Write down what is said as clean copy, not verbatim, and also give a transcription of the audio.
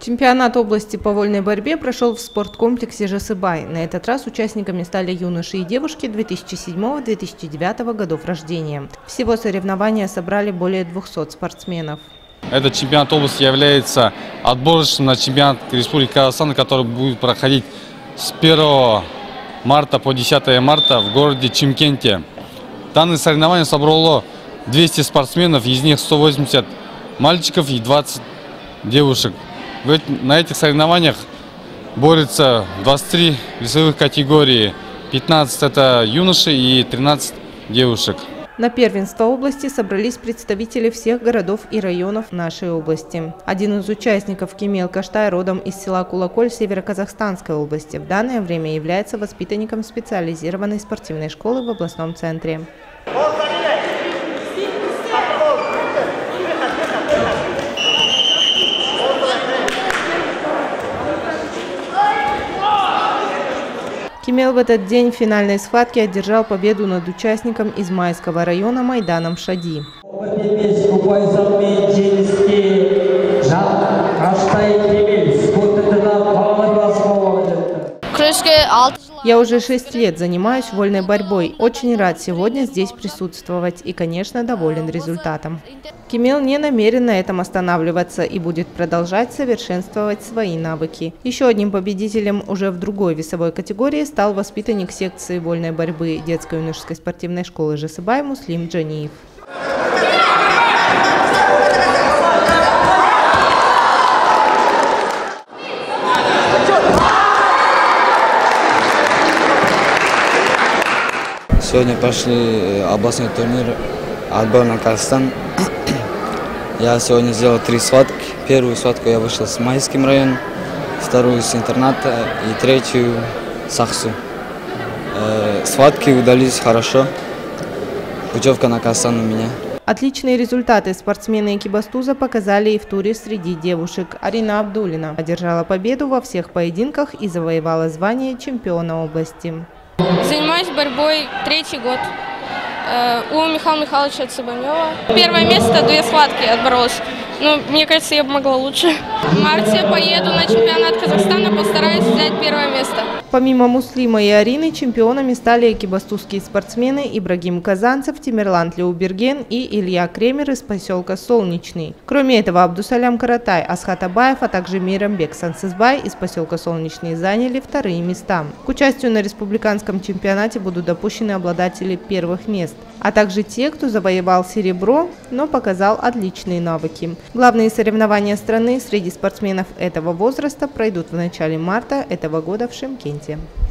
Чемпионат области по вольной борьбе прошел в спорткомплексе «Жасыбай». На этот раз участниками стали юноши и девушки 2007-2009 годов рождения. Всего соревнования собрали более 200 спортсменов. Этот чемпионат области является отборочным на чемпионат Республики Казахстан, который будет проходить с 1 марта по 10 марта в городе Чимкенте. Данное соревнование собрало 200 спортсменов, из них 180 мальчиков и 20 девушек. На этих соревнованиях борются 23 весовых категории, 15 это юноши и 13 девушек. На первенство области собрались представители всех городов и районов нашей области. Один из участников Кемел Каштай родом из села Кулаколь Северо-Казахстанской области. В данное время является воспитанником специализированной спортивной школы в областном центре. Кемел в этот день в финальной схватке одержал победу над участником Измайского района Майданом Шади. Я уже 6 лет занимаюсь вольной борьбой. Очень рад сегодня здесь присутствовать и, конечно, доволен результатом. Кемел не намерен на этом останавливаться и будет продолжать совершенствовать свои навыки. Еще одним победителем уже в другой весовой категории стал воспитанник секции вольной борьбы детско-юношеской спортивной школы «Жасыбай» Муслим Джаниев. Сегодня прошли областной турнир «Отбор на Казахстан». Я сегодня сделал 3 схватки. Первую схватку я вышел с Майским районом, вторую с интерната и третью с Ахсу. Схватки удались хорошо. Путевка на Казахстан у меня. Отличные результаты спортсмены Экибастуза показали и в туре среди девушек. Арина Абдулина одержала победу во всех поединках и завоевала звание чемпиона области. Занимаюсь борьбой 3-й год у Михаила Михайловича Цыбанева. Первое место, 2 схватки отборолась. Но мне кажется, я бы могла лучше. В марте поеду на чемпионат Казахстана, постараюсь взять 1 место. Помимо Муслима и Арины, чемпионами стали экибастузские спортсмены Ибрагим Казанцев, Тимерланд Леуберген и Илья Кремер из поселка Солнечный. Кроме этого, Абдусалям Каратай, Асхат Абаев, а также Мейрамбек Сансызбай из поселка Солнечный заняли 2-е места. К участию на республиканском чемпионате будут допущены обладатели 1-х мест, а также те, кто завоевал серебро, но показал отличные навыки. Главные соревнования страны среди спортсменов этого возраста пройдут в начале марта этого года в Шымкенте.